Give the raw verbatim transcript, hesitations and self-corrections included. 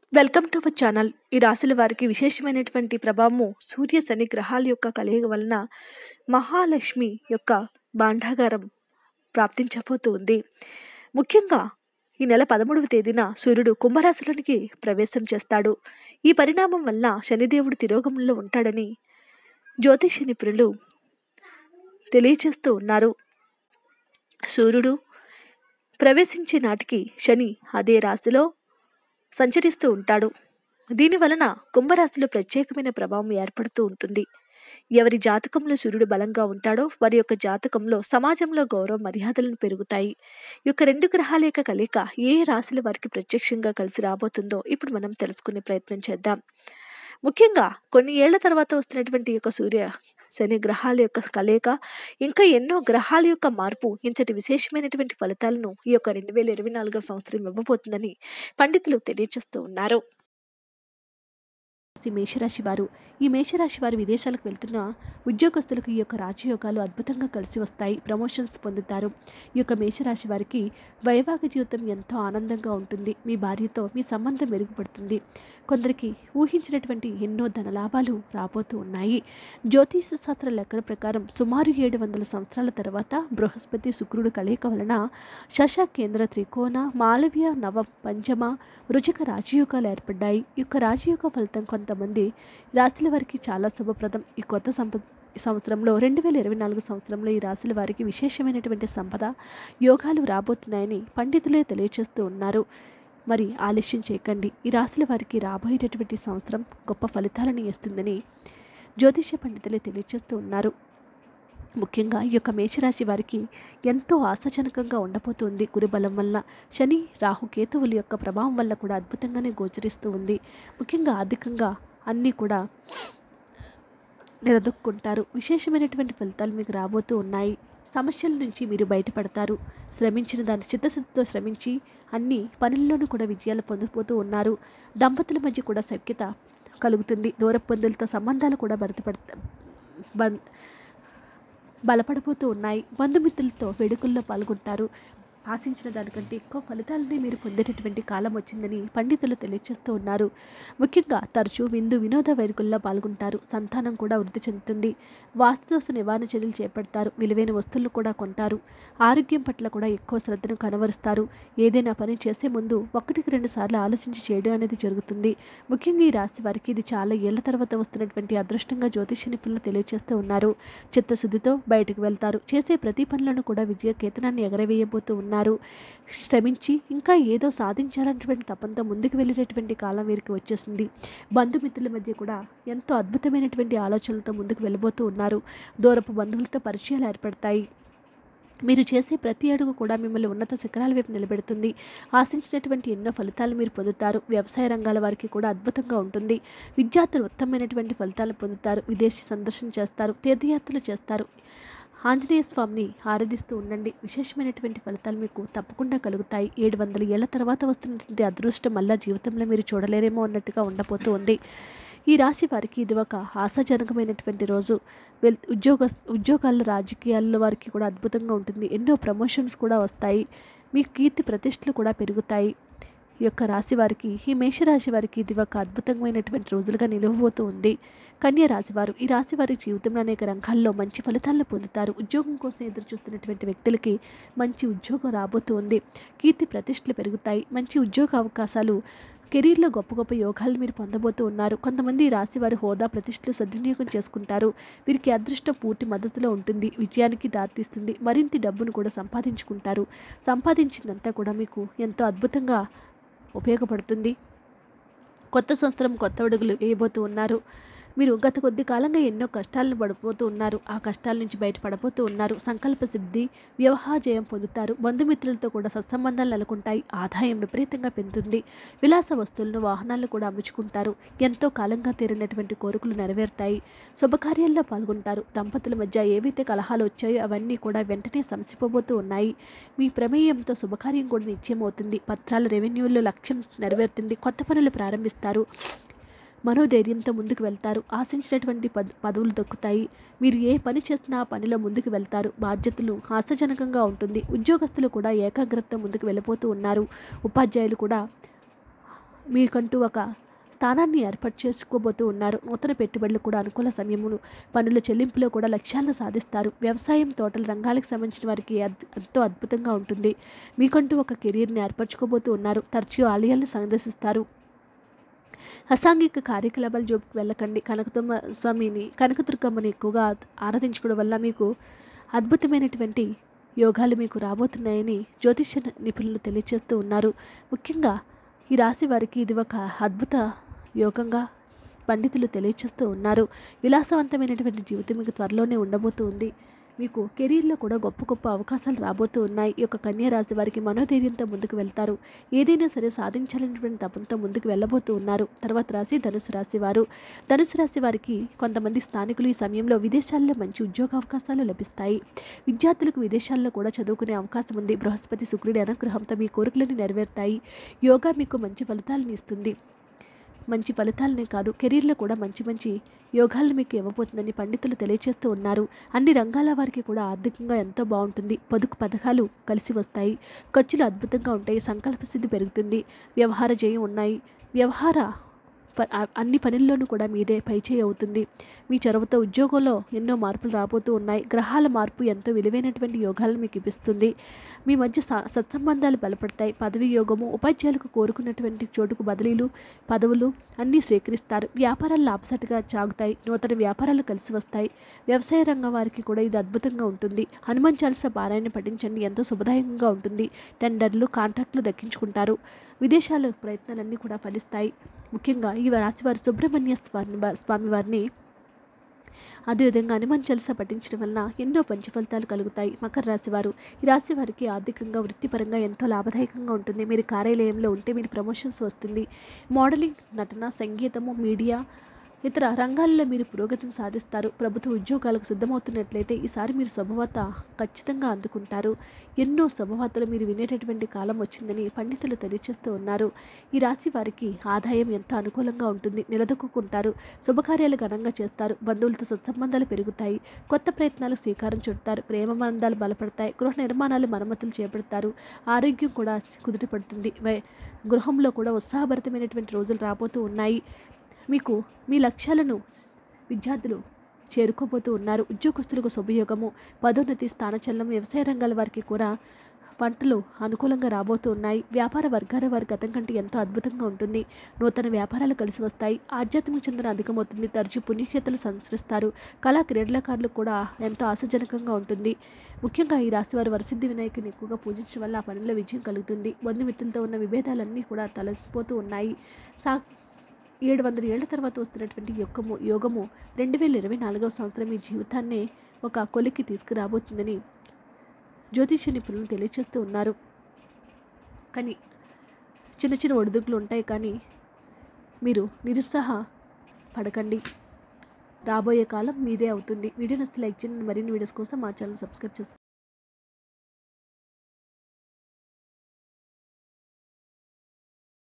Welcome to our channel. ఈ రాశుల వారికి విశేషమైనటువంటి ప్రభావము సూర్య శని గ్రహాల యొక్క కలయిక వలన మహాలక్ష్మి యొక్క భాండాగారం ప్రాప్తించబోతూ ఉంది. ముఖ్యంగా ఈ నెల పదమూడవ తేదీన సూర్యుడు కుంభరాశిలోనికి ప్రవేశం చేస్తాడు. ఈ పరిణామం వల్ల శనిదేవుడు తిరోగమనంలో ఉంటాడని జ్యోతిష నిపుణులు తెలియచేస్తూ ఉన్నారు. సూర్యుడు ప్రవేశించే నాటికి శని అదే రాశిలో సంచరిస్తూ ఉంటాడు. దీని వలన కుంభరాశిలో ప్రత్యేకమైన ప్రభావం ఏర్పడుతూ ఉంటుంది. ఎవరి జాతకంలో సూర్యుడు బలంగా ఉంటాడో వారి యొక్క జాతకంలో సమాజంలో గౌరవ మర్యాదలను పెరుగుతాయి. ఈ యొక్క రెండు గ్రహాల యొక్క కలయిక ఏ రాశుల వారికి ప్రత్యక్షంగా కలిసి రాబోతుందో ఇప్పుడు మనం తెలుసుకునే ప్రయత్నం చేద్దాం. ముఖ్యంగా కొన్ని ఏళ్ల తర్వాత వస్తున్నటువంటి యొక్క సూర్య శని గ్రహాల యొక్క కలయిక ఇంకా ఎన్నో గ్రహాల యొక్క మార్పు ఇంతటి విశేషమైనటువంటి ఫలితాలను ఈ యొక్క రెండు వేల ఇరవై నాలుగవ సంవత్సరం ఇవ్వబోతుందని పండితులు తెలియజేస్తూ ఉన్నారు. మేషరాశి వారు ఈ మేషరాశి వారు విదేశాలకు వెళ్తున్న ఉద్యోగస్తులకు ఈ యొక్క రాజయోగాలు అద్భుతంగా కలిసి వస్తాయి. ప్రమోషన్స్ పొందుతారు. ఈ యొక్క మేషరాశి వారికి వైవాహిక జీవితం ఎంతో ఆనందంగా ఉంటుంది. మీ భార్యతో మీ సంబంధం మెరుగుపడుతుంది. కొందరికి ఊహించినటువంటి ఎన్నో ధన లాభాలు రాబోతూ ఉన్నాయి. జ్యోతిష శాస్త్ర లెక్కల ప్రకారం సుమారు ఏడు వందల సంవత్సరాల తర్వాత బృహస్పతి శుక్రుడు కలయిక వలన శశ కేంద్ర త్రికోణ మాలవ్య నవ పంచమ రుచిక రాజయోగాలు ఏర్పడ్డాయి. ఈ యొక్క రాజయోగ ఫలితం కొంతమంది రాశుల వారికి చాలా శుభప్రదం. ఈ కొత్త సంప సంవత్సరంలో రెండు వేల ఇరవై నాలుగు సంవత్సరంలో ఈ రాశుల వారికి విశేషమైనటువంటి సంపద యోగాలు రాబోతున్నాయని పండితులే తెలియచేస్తూ ఉన్నారు. మరి ఆలస్యం చేయకండి. ఈ రాశుల వారికి రాబోయేటటువంటి సంవత్సరం గొప్ప ఫలితాలను ఇస్తుందని జ్యోతిష పండితులే తెలియచేస్తూ ఉన్నారు. ముఖ్యంగా ఈ యొక్క మేషరాశి వారికి ఎంతో ఆశాజనకంగా ఉండబోతుంది. గురుబలం వల్ల శని రాహు కేతువుల యొక్క ప్రభావం వల్ల కూడా అద్భుతంగానే గోచరిస్తూ ఉంది. ముఖ్యంగా ఆర్థికంగా అన్నీ కూడా నిలదొక్కుంటారు. విశేషమైనటువంటి ఫలితాలు మీకు రాబోతూ ఉన్నాయి. సమస్యల నుంచి మీరు బయటపడతారు. శ్రమించిన దాన్ని చిత్తశుద్ధితో శ్రమించి అన్ని పనుల్లోనూ కూడా విజయాలు పొందిపోతూ ఉన్నారు. దంపతుల మధ్య కూడా సఖ్యత కలుగుతుంది. దూర బంధువులతో సంబంధాలు కూడా భర్తపడతా బ బలపడిపోతూ ఉన్నాయి. బంధుమిత్రులతో వేడుకల్లో పాల్గొంటారు. ఆశించిన దానికంటే ఎక్కువ ఫలితాలని మీరు పొందేటటువంటి కాలం వచ్చిందని పండితులు తెలియజేస్తూ ఉన్నారు. ముఖ్యంగా తరచూ విందు వినోద వేడుకల్లో పాల్గొంటారు. సంతానం కూడా వృద్ధి చెందుతుంది. వాస్తుదోష నివారణ చర్యలు చేపడతారు. విలువైన వస్తువులు కూడా కొంటారు. ఆరోగ్యం పట్ల కూడా ఎక్కువ శ్రద్ధను కనబరుస్తారు. ఏదైనా పని చేసే ముందు ఒకటికి రెండు సార్లు ఆలోచించి చేయడం అనేది జరుగుతుంది. ముఖ్యంగా ఈ రాశి వారికి ఇది చాలా ఏళ్ల తర్వాత వస్తున్నటువంటి అదృష్టంగా జ్యోతిష నిపుణులు తెలియజేస్తూ ఉన్నారు. చిత్తశుద్ధితో బయటకు వెళ్తారు. చేసే ప్రతి పనులను కూడా విజయ కేతనాన్ని ఎగరవేయబోతూ ఉన్నారు. శ్రమించి ఇంకా ఏదో సాధించాలన్నటువంటి తపంతో ముందుకు వెళ్ళేటటువంటి కాలం వీరికి వచ్చేసింది. బంధుమిత్రుల మధ్య కూడా ఎంతో అద్భుతమైనటువంటి ఆలోచనలతో ముందుకు వెళ్ళబోతూ ఉన్నారు. దూరపు బంధువులతో పరిచయాలు ఏర్పడతాయి. మీరు చేసే ప్రతి అడుగు కూడా మిమ్మల్ని ఉన్నత శిఖరాల వైపు నిలబెడుతుంది. ఆశించినటువంటి ఎన్నో ఫలితాలు మీరు పొందుతారు. వ్యవసాయ రంగాల వారికి కూడా అద్భుతంగా ఉంటుంది. విద్యార్థులు ఉత్తమమైనటువంటి ఫలితాలు పొందుతారు. విదేశీ సందర్శన చేస్తారు. తీర్థయాత్రలు చేస్తారు. ఆంజనేయ స్వామిని ఆరాధిస్తూ ఉండండి. విశేషమైనటువంటి ఫలితాలు మీకు తప్పకుండా కలుగుతాయి. ఏడు వందల ఏళ్ల తర్వాత వస్తున్నటువంటి అదృష్టం మళ్ళా జీవితంలో మీరు చూడలేరేమో అన్నట్టుగా ఉండబోతూ ఉంది. ఈ రాశి వారికి ఇది ఒక ఆశాజనకమైనటువంటి రోజు. వెల్ ఉద్యోగ ఉద్యోగాల్లో రాజకీయాల్లో వారికి కూడా అద్భుతంగా ఉంటుంది. ఎన్నో ప్రమోషన్స్ కూడా వస్తాయి. మీ కీర్తి ప్రతిష్టలు కూడా పెరుగుతాయి. ఈ యొక్క రాశి వారికి ఈ మేషరాశి వారికి ఇది ఒక అద్భుతమైనటువంటి రోజులుగా నిలవబోతూ ఉంది. కన్య రాశివారు ఈ రాశి వారి జీవితంలో అనేక రంగాల్లో మంచి ఫలితాలను పొందుతారు. ఉద్యోగం కోసం ఎదురు చూస్తున్నటువంటి వ్యక్తులకి మంచి ఉద్యోగం రాబోతూ ఉంది. కీర్తి ప్రతిష్టలు పెరుగుతాయి. మంచి ఉద్యోగ అవకాశాలు కెరీర్లో గొప్ప గొప్ప యోగాలు మీరు పొందబోతూ ఉన్నారు. కొంతమంది రాశి వారి హోదా ప్రతిష్టలు సద్వినియోగం చేసుకుంటారు. వీరికి అదృష్టం పూర్తి మద్దతులో ఉంటుంది. విజయానికి దారితీస్తుంది. మరింత డబ్బును కూడా సంపాదించుకుంటారు. సంపాదించిందంతా కూడా మీకు ఎంతో అద్భుతంగా ఉపయోగపడుతుంది. కొత్త సంవత్సరం కొత్త అడుగులు వేయబోతూ ఉన్నారు. మీరు గత కొద్ది కాలంగా ఎన్నో కష్టాలను పడిపోతూ ఉన్నారు. ఆ కష్టాల నుంచి బయటపడబోతూ ఉన్నారు. సంకల్ప సిద్ధి వ్యవహార జయం పొందుతారు. బంధుమిత్రులతో కూడా సత్సంబంధాలు నెలకొంటాయి. ఆదాయం విపరీతంగా పెరుగుతుంది. విలాస వస్తువులను వాహనాలను కూడా అమ్ముచుకుంటారు. ఎంతో కాలంగా తీరినటువంటి కోరికలు నెరవేరుతాయి. శుభకార్యాల్లో పాల్గొంటారు. దంపతుల మధ్య ఏవైతే కలహాలు వచ్చాయో అవన్నీ కూడా వెంటనే సమసిపోబోతూ ఉన్నాయి. మీ ప్రమేయంతో శుభకార్యం కూడా నిశ్చయమవుతుంది. పత్రాల రెవెన్యూల్లో లక్ష్యం నెరవేరుతుంది. కొత్త పనులు ప్రారంభిస్తారు. మనోధైర్యంతో ముందుకు వెళ్తారు. ఆశించినటువంటి పద పదవులు దక్కుతాయి. మీరు ఏ పని చేసినా ఆ పనిలో ముందుకు వెళ్తారు. బాధ్యతలు ఆశాజనకంగా ఉంటుంది. ఉద్యోగస్తులు కూడా ఏకాగ్రతతో ముందుకు వెళ్ళిపోతూ ఉన్నారు. ఉపాధ్యాయులు కూడా మీకంటూ ఒక స్థానాన్ని ఏర్పాటు చేసుకోబోతూ ఉన్నారు. నూతన పెట్టుబడులు కూడా అనుకూల సమయములు, పనుల చెల్లింపులో కూడా లక్ష్యాలను సాధిస్తారు. వ్యవసాయం, తోటల రంగాలకు సంబంధించిన వారికి అద్ ఎంతో అద్భుతంగా ఉంటుంది. మీకంటూ ఒక కెరీర్ని ఏర్పరచుకోబోతూ ఉన్నారు. తరచూ ఆలయాలను సందర్శిస్తారు. అసాంఘిక కార్యకలాపాలు జోపుకు వెళ్ళకండి. కనకదుర్గమ్మ స్వామిని కనకదుర్గమ్మని ఎక్కువగా ఆరాధించుకోవడం వల్ల మీకు అద్భుతమైనటువంటి యోగాలు మీకు రాబోతున్నాయని జ్యోతిష్య నిపుణులు తెలియజేస్తూ ఉన్నారు. ముఖ్యంగా ఈ రాశి వారికి ఇది ఒక అద్భుత యోగంగా పండితులు తెలియజేస్తూ ఉన్నారు. విలాసవంతమైనటువంటి జీవితం మీకు త్వరలోనే ఉండబోతూ ఉంది. మీకు కెరీర్లో కూడా గొప్ప గొప్ప అవకాశాలు రాబోతూ ఉన్నాయి. ఈ యొక్క కన్యా రాశి వారికి మనోధైర్యంతో ముందుకు వెళ్తారు. ఏదైనా సరే సాధించాలనేటువంటి తపంతో ముందుకు వెళ్ళబోతూ ఉన్నారు. తర్వాత రాశి ధనుసు రాశి వారు. ధనుసు రాశి వారికి కొంతమంది స్థానికులు ఈ సమయంలో విదేశాల్లో మంచి ఉద్యోగ అవకాశాలు లభిస్తాయి. విద్యార్థులకు విదేశాల్లో కూడా చదువుకునే అవకాశం ఉంది. బృహస్పతి శుక్రుడి అనుగ్రహంతో మీ కోరికలను నెరవేరుతాయి. యోగా మీకు మంచి ఫలితాలను ఇస్తుంది. మంచి ఫలితాలనే కాదు, కెరీర్లో కూడా మంచి మంచి యోగాలను మీకు ఇవ్వబోతుందని పండితులు తెలియజేస్తూ ఉన్నారు. అన్ని రంగాల వారికి కూడా ఆర్థికంగా ఎంతో బాగుంటుంది. పొదుపు పథకాలు కలిసి వస్తాయి. ఖర్చులు అద్భుతంగా ఉంటాయి. సంకల్ప సిద్ధి పెరుగుతుంది. వ్యవహార జయం ఉన్నాయి. వ్యవహార అన్ని పనుల్లోనూ కూడా మీదే పైచేయి అవుతుంది. మీ చొరవతో ఉద్యోగంలో ఎన్నో మార్పులు రాబోతూ ఉన్నాయి. గ్రహాల మార్పు ఎంతో విలువైనటువంటి యోగాలను మీకు ఇప్పిస్తుంది. మీ మధ్య సత్సంబంధాలు బలపడతాయి. పదవి యోగము, ఉపాధ్యాయులకు కోరుకున్నటువంటి చోటుకు బదిలీలు, పదవులు అన్నీ స్వీకరిస్తారు. వ్యాపారాలు లాభసాటిగా సాగుతాయి. నూతన వ్యాపారాలు కలిసి వస్తాయి. వ్యవసాయ రంగం వారికి కూడా ఇది అద్భుతంగా ఉంటుంది. హనుమాన్ చాలీసా పారాయణ పఠించండి, ఎంతో శుభదాయకంగా ఉంటుంది. టెండర్లు, కాంట్రాక్టులు దక్కించుకుంటారు. విదేశాల ప్రయత్నాలన్నీ కూడా ఫలిస్తాయి. ముఖ్యంగా ఈ రాశివారు సుబ్రహ్మణ్య స్వామి స్వామివారిని అదేవిధంగా హనుమాన్ చాలీసా పఠించడం వలన ఎన్నో పంచ ఫలితాలు కలుగుతాయి. మకర రాశి వారు. ఈ రాశి వారికి ఆర్థికంగా, వృత్తిపరంగా ఎంతో లాభదాయకంగా ఉంటుంది. మీరు కార్యాలయంలో ఉంటే మీరు ప్రమోషన్స్ వస్తుంది. మోడలింగ్, నటన, సంగీతము, మీడియా, ఇతర రంగాల్లో మీరు పురోగతిని సాధిస్తారు. ప్రభుత్వ ఉద్యోగాలకు సిద్ధమవుతున్నట్లయితే ఈసారి మీరు శుభవార్త ఖచ్చితంగా అందుకుంటారు. ఎన్నో శుభవార్తలు మీరు వినేటటువంటి కాలం వచ్చిందని పండితులు తెలియజేస్తూ ఉన్నారు. ఈ రాశి వారికి ఆదాయం ఎంతో అనుకూలంగా ఉంటుంది. నిలదొక్కుంటారు. శుభకార్యాలు ఘనంగా చేస్తారు. బంధువులతో సత్సంబంధాలు పెరుగుతాయి. కొత్త ప్రయత్నాలు శ్రీకారం చుడతారు. ప్రేమ బంధాలు బలపడతాయి. గృహ నిర్మాణాలు మరమ్మతులు చేపడతారు. ఆరోగ్యం కూడా కుదుటపడుతుంది. గృహంలో కూడా ఉత్సాహభరితమైనటువంటి రోజులు రాబోతూ ఉన్నాయి. మీకు మీ లక్ష్యాలను విద్యార్థులు చేరుకోబోతూ ఉన్నారు. ఉద్యోగస్తులకు శుభయోగము, పదోన్నతి, స్థానచలనం, వ్యవసాయ రంగాల వారికి కూడా పంటలు అనుకూలంగా రాబోతూ ఉన్నాయి. వ్యాపార వర్గాల వారి గతం కంటే ఎంతో అద్భుతంగా ఉంటుంది. నూతన వ్యాపారాలు కలిసి వస్తాయి. ఆధ్యాత్మిక చింతన అధికమవుతుంది. తరచూ పుణ్యక్షేత్రాలు సంచరిస్తారు. కళా క్రీడలకారులకు కూడా ఎంతో ఆశాజనకంగా ఉంటుంది. ముఖ్యంగా ఈ రాశి వారు వరసిద్ధి వినాయకుని ఎక్కువగా పూజించడం వల్ల ఆ పనుల్లో విజయం కలుగుతుంది. బంధుమిత్రులతో ఉన్న విభేదాలన్నీ కూడా తొలగిపోతూ ఉన్నాయి. సా ఏడు వందల ఏళ్ల తర్వాత వస్తున్నటువంటి యొక్కము యోగము రెండు వేల ఇరవై నాలుగవ సంవత్సరం మీ జీవితాన్నే ఒక కొలిక్కి తీసుకురాబోతుందని జ్యోతిష్య నిపుణులు తెలియజేస్తూ ఉన్నారు. కానీ చిన్న చిన్న ఒడిదుడుకులు ఉంటాయి. కానీ మీరు నిరుత్సాహ పడకండి. రాబోయే కాలం మీదే అవుతుంది. వీడియో నచ్చితే లైక్ చేయండి. మరిన్ని వీడియోస్ కోసం మా ఛానల్ సబ్స్క్రైబ్ చేసుకోండి.